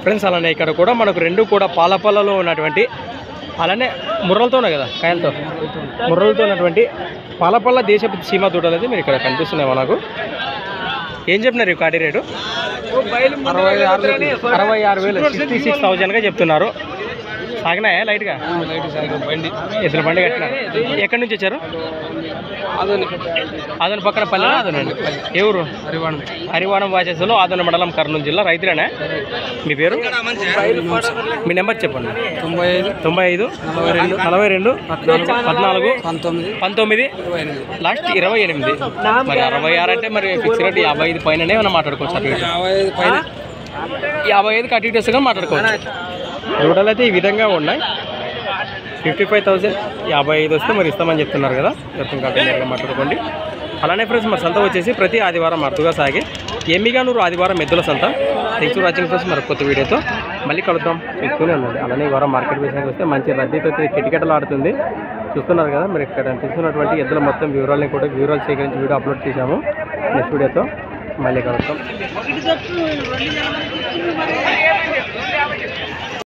Friends అలానే ఇక్కడ కూడా మనకు రెండు కూడా పాలపల్లలో ఉన్నటువంటి అలానే ముర్రలతోనే కదా కాయలతో ముర్రలతో ఉన్నటువంటి పాలపల్ల దేశపు సీమ దూడలు అయితే మీరు ఇక్కడ కనిపిస్తున్నాయి మనకు. ఏం చెప్పినారు ఈ కాటి రేటు? 66,000 66,000గా చెప్తున్నారు. సాగినాయా లైట్గా? ఇద్దరు బండి కట్టినారు. ఎక్కడి నుంచి వచ్చారు? ఆదోని పక్కన పల్లె ఆదోనండి. ఏ ఊరు? హరివాణం వాచేసలో ఆదోని మండలం కర్నూలు జిల్లా. రైతులేనా? మీ పేరు మీ నెంబర్ చెప్పండి. 95 42 14 19 లాస్ట్ 28. మరి 66 అంటే మరి ఫిక్స్ రేట్ 55 పైననే మనం మాట్లాడుకోవచ్చు. 55 అటు ఇటు వస్తే మాట్లాడుకోవచ్చు. దూడలు అయితే ఈ విధంగా ఉన్నాయి. 55,000 55 వస్తే మరి ఇస్తామని చెప్తున్నారు కదా. ఇంకా మాట్లాడుకోండి. అలానే ఫ్రెండ్స్ మరి సంత వచ్చేసి ప్రతి ఆదివారం అరుదుగా సాగి ఎమ్మిగానూరు ఆదివారం ఎద్దుల సంత. Thanks for watching friends. మరి కొత్త వీడియోతో మళ్ళీ కలుద్దాం. చూస్తూనే ఉండండి. అలానే ఈ వారం మార్కెట్ విషయానికి వస్తే మంచి రద్దీతో కిటకిటలు ఆడుతుంది. చూస్తున్నారు కదా మరి ఇక్కడ తీసుకున్నటువంటి ఎద్దుల మొత్తం వివరాలను కూడా వివరాలు సేకరించి వీడియో అప్లోడ్ చేశాము. నెక్స్ట్ వీడియోతో మళ్ళీ కలుద్దాం.